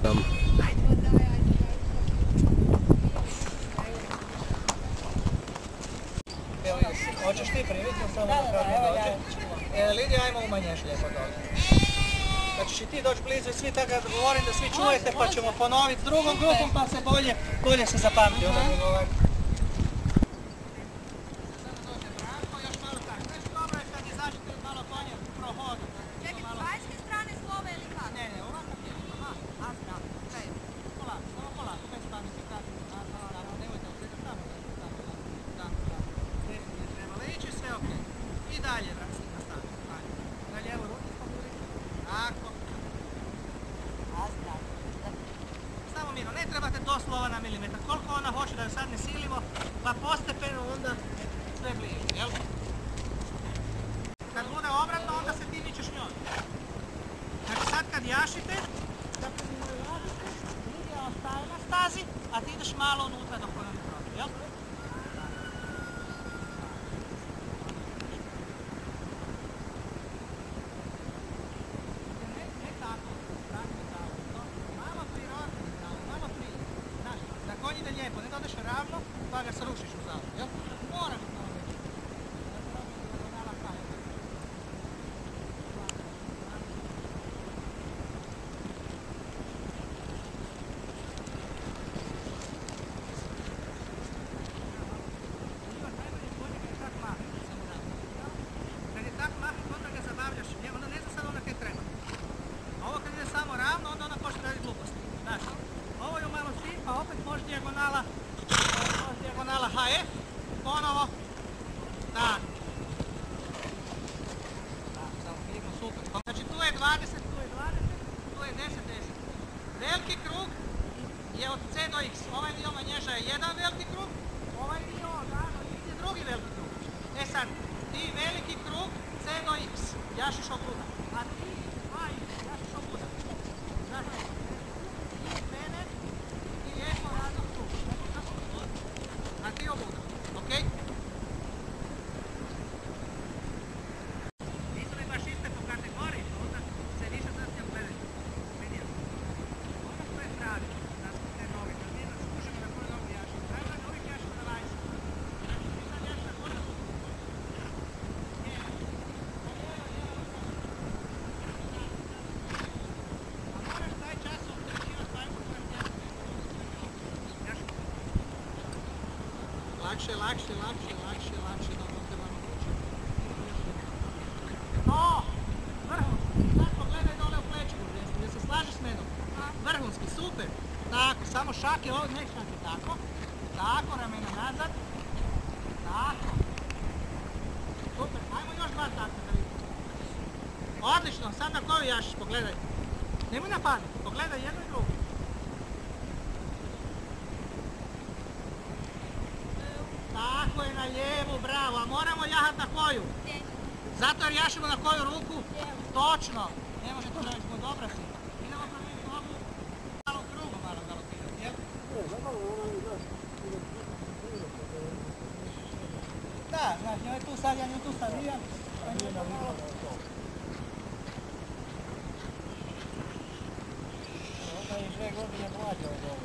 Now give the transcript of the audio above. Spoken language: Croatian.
Hoćeš ti priviti samo kad mi dođe? Lidija, ajmo u manješ lijepo dole. Pa ćeš i ti doći blizu i svi tako govorim da svi čujete pa ćemo ponoviti s drugom grupom pa se bolje se zapamti. Dalje, na lijevu ruku tako. Samo mirno, ne trebate doslovno na milimetar. Koliko ona hoće da ju sad ne silimo, pa postepeno onda sve bliže, jel? Kad bude obratno, onda se ti mičeš njoj. Znači sad kad jašite, da prilažite, Lidija ostaje na stazi, a ti ideš malo unutra dok ona ne prođe, jel? Konj ide lijepo, ne da odeš ravno, pa ga srušiš u zadu, jel? Moraš malo reći. Kad je tak mahnuti, onda ga zabavljaš, onda ne zna sad onda kaj treba. Ovo kad ide samo ravno, onda ona počne raditi gluposti, znaš? Ovo ju malo si, pa opet može dijagonala HF, ponovo, tako. Samo vidimo, super. Znači tu je 20, tu je 20, tu je 10, 10. Veliki krug je od C do X. Ovaj dio manježa je jedan veliki krug, ovaj dio je drugi veliki krug. E sad, ti veliki krug C do X, jašiš ovuda, a ti AX, jašiš ovuda. Znači, a ti ovuda, okej? Nisu li baš iste po kategoriji, onda se više zasnija gledaju. Vidio. Ono što je pravi, da smo te novi, da mi da skužimo na koju nogu jašimo. Pravila da uvijek jašimo na vajsu. Znači ti sad jaši na koju nogu. A moraš taj čas opterećivati vajku kojem jašimo. Lakše, dobro te malo uči. No, vrhunski. Sad pogledaj dole u plećku, gdje se slažeš s menom. Vrhunski, super. Tako, samo šake, ne šake, tako. Tako, ramena nazad. Tako. Super, ajmo još dva tako da vidimo. Odlično, sad na koju jašiš, pogledaj. Nemoj na pamet, pogledaj jedno i drugo. Tako je, na lijevu, bravo, a moramo jahat na koju? Zato jer jašimo na koju ruku? Točno, ne može to reći, dobra si. Idemo promijeniti nogu, malo krugo malo galopirati, jel? Da, znaš, njoj tu sad, ja nju tu stavijam, pa nju to malo... Ovo je 2 godine mlađe od